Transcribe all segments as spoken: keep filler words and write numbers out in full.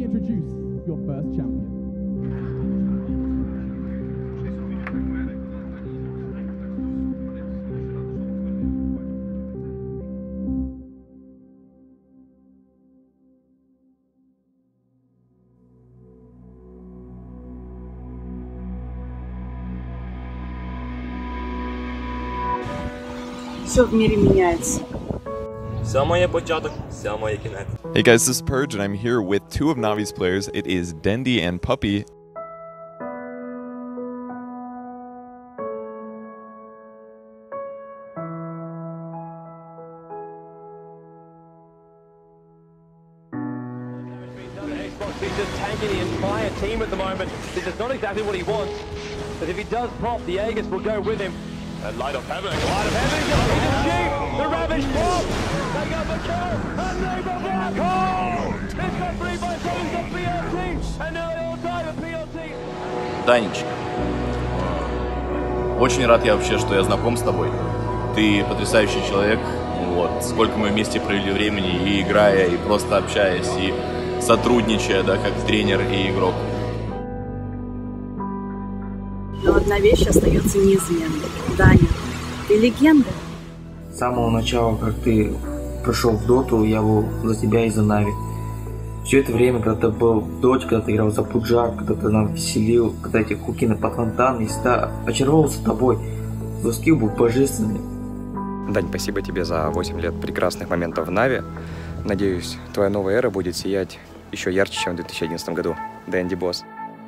introduce your first champion. Все в мире меняется. Hey guys, this is Purge and I'm here with two of Navi's players. It is Dendi and Puppy. He's just tanking the entire team at the moment. This is not exactly what he wants, but if he does pop, the Aegis will go with him. And Light of Heaven, Light of Heaven, he's a sheep! The Ravage pop! They go for kill! And they go black hole! It's got three by seven of P L T! And now they all die with P L T! Данечка, очень рад я вообще, что я знаком с тобой. Ты потрясающий человек. Вот. Сколько мы вместе провели времени, и играя, и просто общаясь, и сотрудничая, да, как тренер и игрок. Но одна вещь остается неизменной. Даня, ты легенда. С самого начала, как ты пришел в доту, я был за тебя и за Нави. Все это время, когда ты был в доте, когда ты играл за Пуджар, когда ты нам веселил, когда эти хуки на Патвантан, и всегда очаровался тобой. Твой скилл был божественный. Дань, спасибо тебе за восемь лет прекрасных моментов в Нави. Надеюсь, твоя новая эра будет сиять еще ярче, чем в две тысячи одиннадцатом году. Дэнди Босс.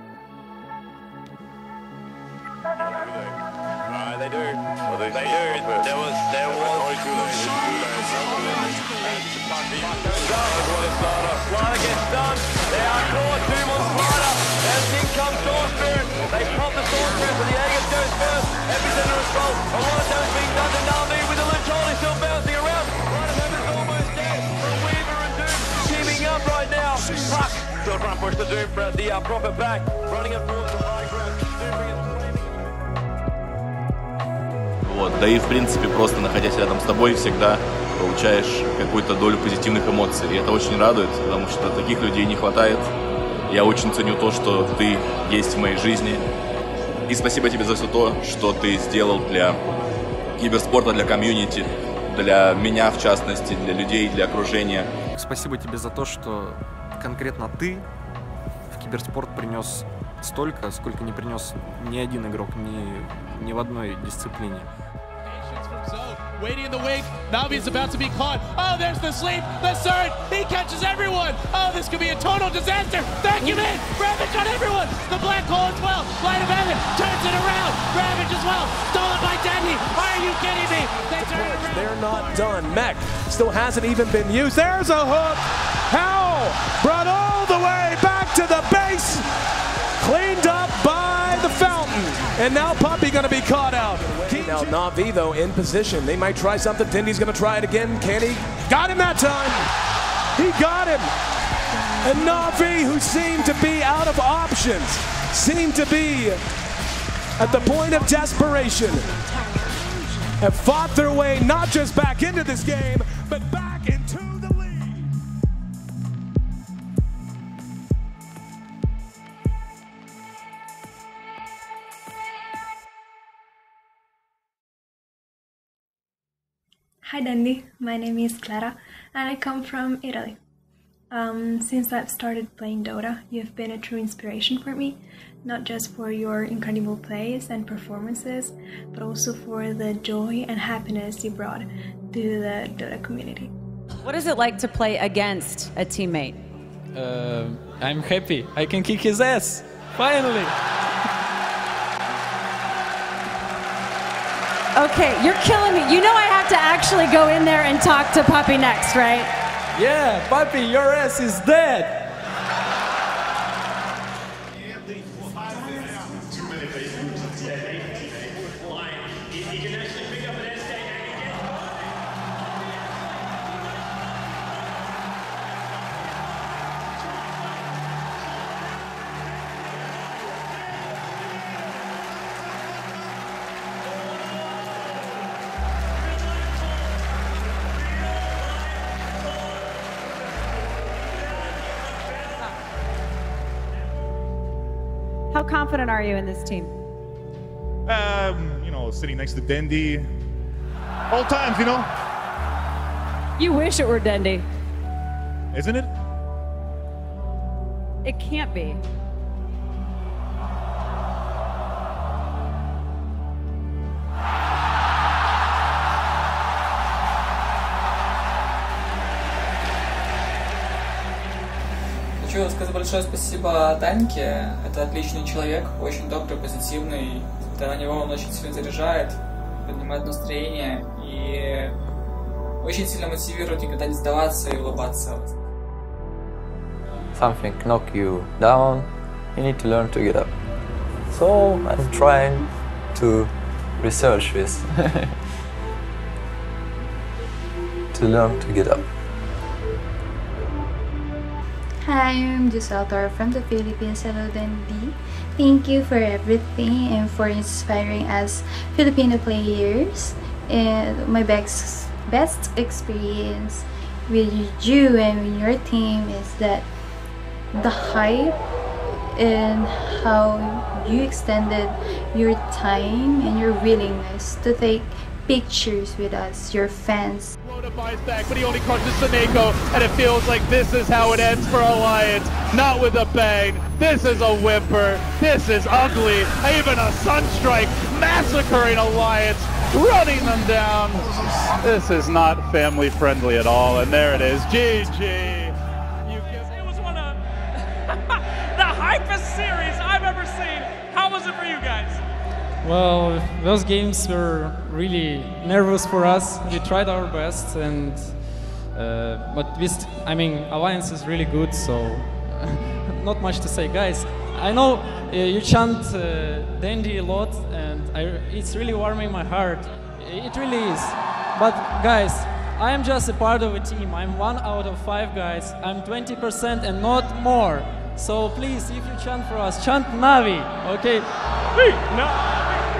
Вот, да и в принципе просто находясь рядом с тобой всегда получаешь какую-то долю позитивных эмоций. И это очень радует, потому что таких людей не хватает. Я очень ценю то, что ты есть в моей жизни. И спасибо тебе за все то, что ты сделал для киберспорта, для комьюнити, для меня в частности, для людей, для окружения. Спасибо тебе за то, что конкретно ты в киберспорт принес столько, сколько не принес ни один игрок ни, ни в одной дисциплине. Waiting in the wing, Navi's about to be caught. Oh, there's the sleep, the surge, he catches everyone. Oh, this could be a total disaster. Vacuum in, Ravage on everyone. The black hole as well. Light of Heaven turns it around. Ravage as well, stolen by Dendi. Are you kidding me? They turn it around. They're not done. Mech still hasn't even been used. There's a hook. Howl brought all the way back to the base. Cleaned up by the Fountain. And now Puppy gonna be caught out. Now Navi though in position. They might try something. Dendi's gonna try it again. Can he? Got him that time. He got him. And Navi, who seemed to be out of options, seemed to be at the point of desperation, have fought their way not just back into this game, but back into the league. Hi Dendi, my name is Clara and I come from Italy. Um, since I've started playing Dota, you've been a true inspiration for me, not just for your incredible plays and performances, but also for the joy and happiness you brought to the Dota community. What is it like to play against a teammate? Uh, I'm happy. I can kick his ass. Finally! Okay, you're killing me. You know I have to actually go in there and talk to Puppy next, right? Yeah, Puppy, your ass is dead. How confident are you in this team? Um, you know, sitting next to Dendy. All times, you know. You wish it were Dendy. Isn't it? It can't be. Хочу сказать большое спасибо Даньке. Это отличный человек, очень добрый, позитивный. Несмотря на него он очень сильно заряжает, поднимает настроение и очень сильно мотивирует никогда не сдаваться и улыбаться. Something knock you down, you need to learn to get up. So I'm trying to research this, to learn to get up. Hi, I'm Giselle Toro from the Philippines. Hello, Dandy. Thank you for everything and for inspiring us Filipino players. And my best best experience with you and with your team is that the hype and how you extended your time and your willingness to take pictures with us, your fans. Buys back, but he only crushes Seneko, and it feels like this is how it ends for Alliance. Not with a bang. This is a whimper. This is ugly. Even a Sunstrike massacring Alliance, running them down. This is not family friendly at all, and there it is. G G. It was one of the hypest series I've ever seen. How was it for you guys? Well, those games were really nervous for us. We tried our best, and uh, but we st I mean, Alliance is really good, so not much to say, guys. I know uh, you chant uh, Dandy a lot, and I, it's really warming my heart. It really is. But guys, I am just a part of a team. I'm one out of five guys. I'm twenty percent and not more. So please, if you chant for us, chant Navi, okay? No.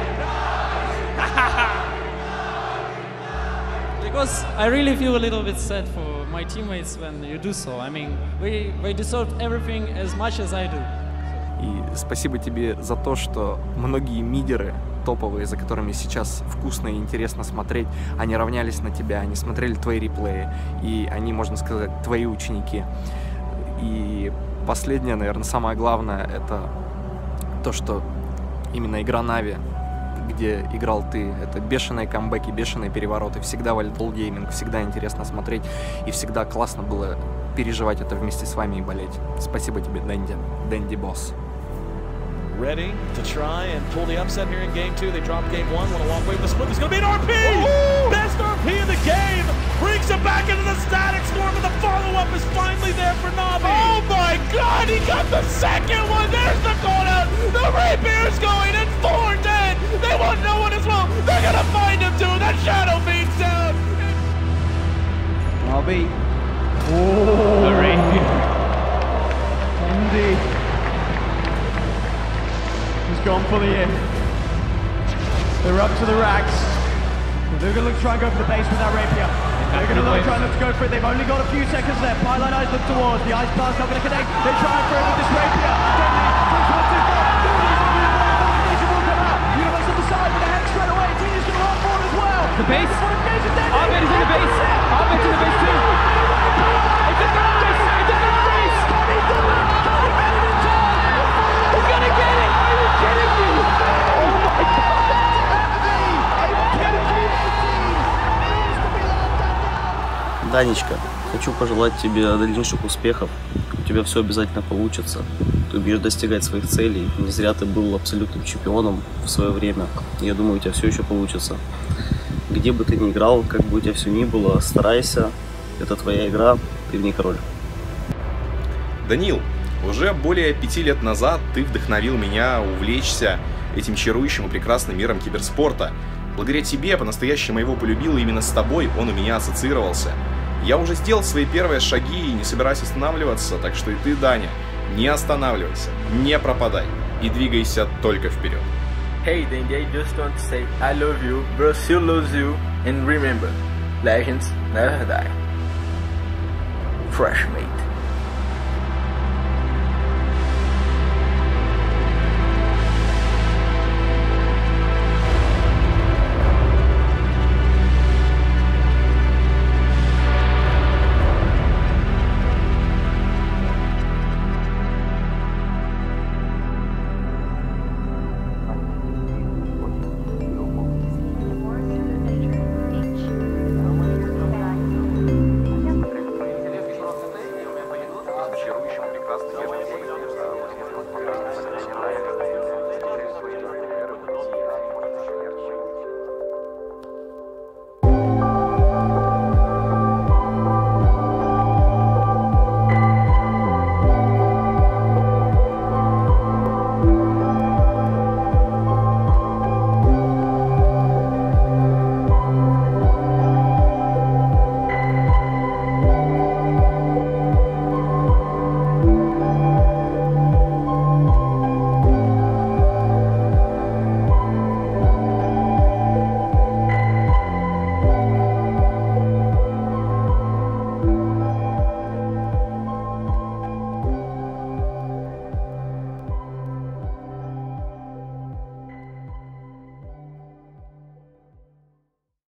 Because I really feel a little bit sad for my teammates when you do so. I mean, we, we deserve everything as much as I do. И спасибо тебе за то, что многие мидеры топовые, за которыми сейчас вкусно и интересно смотреть, они равнялись на тебя, они смотрели твои реплеи, и они, можно сказать, твои ученики. И последнее, наверное, самое главное, это то, что именно игра Нави, где играл ты, это бешеные камбэки, бешеные перевороты, всегда валидол гейминг, всегда интересно смотреть, и всегда классно было переживать это вместе с вами и болеть. Спасибо тебе, Дэнди, Дэнди Босс. Ready to try and pull the upset here in game two. They dropped game one, want to walk away with the split. There's going to be an R P! Ooh! Best R P in the game! Brings it back into the static storm, and the follow-up is finally there for Navi. Oh my god, he got the second one! There's the call out! The Rapier's going, and four dead! They want no one as well! They're gonna find him too! That Shadow beats down! R B. Oh! The Rapier. Indeed. He's gone for the in. They're up to the racks. They're going to look to try and go for the base with that Rapier. They're going to look, try and look to go for it. They've only got a few seconds left. Pipeline eyes look towards. The ice blast not going to connect. They're trying for it with this Rapier. Universe on the side with a head straight away. Tina's going to run forward as well. The base. Ahmed is in the base. Ahmed's in the base too. It's a good race. It's a good race. Can he do it? Can he get it in time? He's going to get it. Are you kidding me? Oh my God. Данечка, хочу пожелать тебе дальнейших успехов. У тебя все обязательно получится. Ты будешь достигать своих целей. Не зря ты был абсолютным чемпионом в свое время. Я думаю, у тебя все еще получится. Где бы ты ни играл, как бы у тебя все ни было, старайся. Это твоя игра, ты в ней король. Данил, уже более пяти лет назад ты вдохновил меня увлечься этим чарующим и прекрасным миром киберспорта. Благодаря тебе по-настоящему его полюбил, и именно с тобой он у меня ассоциировался. Я уже сделал свои первые шаги и не собираюсь останавливаться, так что и ты, Даня, не останавливайся, не пропадай и двигайся только вперед. Hey Dandy, I just want to say I love you, Brazil loves you, and remember, legends never die. Fresh mate.